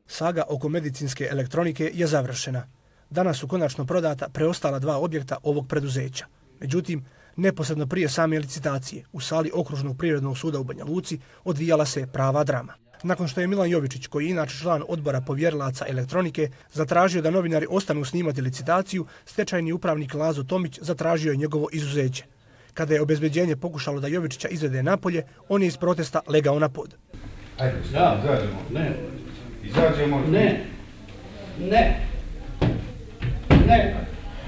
Saga oko medicinske elektronike je završena. Danas su konačno prodata preostala 2 objekta ovog preduzeća. Međutim, neposredno prije same licitacije u sali Okružnog privrednog suda u Banja Luci odvijala se prava drama. Nakon što je Milan Jovičić, koji je inače član odbora povjerilaca elektronike, zatražio da novinari ostanu snimati licitaciju, stečajni upravnik Lazo Tomić zatražio je njegovo izuzeće. Kada je obezbeđenje pokušalo da Jovičića izvede napolje, on je iz protesta legao na pod. Ajde, izađemo. Ne. Izađemo. Ne. Ne. Ne.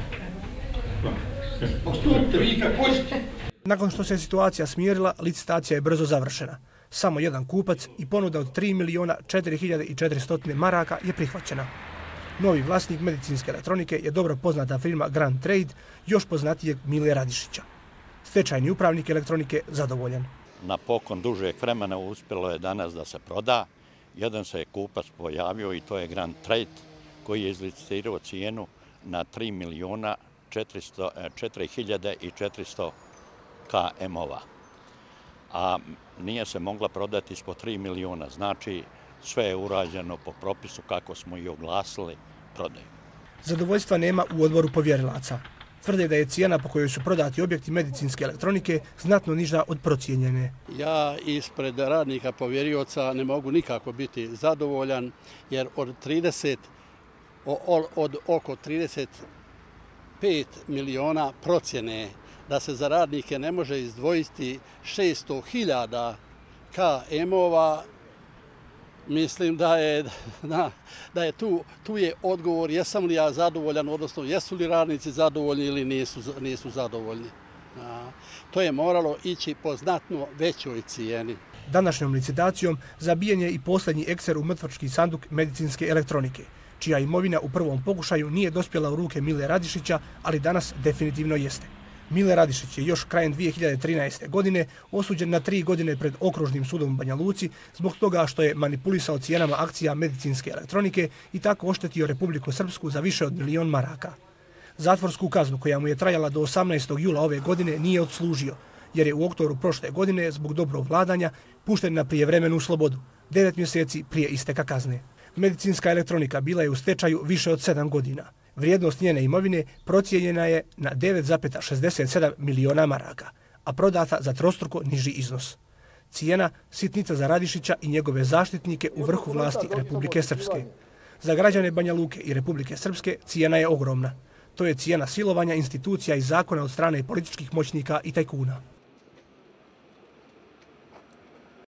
Postupite vi kako hoćete. Nakon što se situacija smirila, licitacija je brzo završena. Samo jedan kupac i ponuda od 3.004.400 maraka je prihvaćena. Novi vlasnik medicinske elektronike je dobro poznata firma Grand Trade, još poznatijeg Mile Radišića. Stečajni upravnik elektronike zadovoljan. Na pokon dužeg vremena uspjelo je danas da se proda. Jedan se je kupac pojavio i to je Grand Trade koji je izlicitirao cijenu na 3.004.400 KM-ova. A nije se mogla prodati ispod 3 miliona. Znači, sve je urađeno po propisu kako smo i oglasili prodaju. Zadovoljstva nema u odboru povjerilaca. Tvrde da je cijena po kojoj su prodati objekti medicinske elektronike znatno niža od procijenjene. Ja ispred radnika povjerioca ne mogu nikako biti zadovoljan, jer od oko 35 miliona procjene da se za radnike ne može izdvojiti 600.000 KM-ova, mislim da je tu je odgovor jesam li ja zadovoljan, odnosno jesu li radnici zadovoljni ili nisu zadovoljni. To je moralo ići po znatno većoj cijeni. Današnjom licitacijom zabijen je i posljednji ekser u mrtvački sanduk medicinske elektronike, čija imovina u prvom pokušaju nije dospjela u ruke Mile Radišića, ali danas definitivno jeste. Mile Radišić je još krajem 2013. godine osuđen na 3 godine pred Okružnim sudom u Banja Luci zbog toga što je manipulisao cijenama akcija medicinske elektronike i tako oštetio Republiku Srpsku za više od 1 milion maraka. Zatvorsku kaznu koja mu je trajala do 18. jula ove godine nije odslužio, jer je u oktobru prošle godine zbog dobrog vladanja pušten na prijevremenu slobodu, 9 mjeseci prije isteka kazne. Medicinska elektronika bila je u stečaju više od 7 godina. Vrijednost njene imovine procijenjena je na 9,67 miliona maraka, a prodata za trostruko niži iznos. Cijena sitnica za Radišića i njegove zaštitnike u vrhu vlasti Republike Srpske. Za građane Banja Luke i Republike Srpske cijena je ogromna. To je cijena silovanja institucija i zakona od strane političkih moćnika i tajkuna.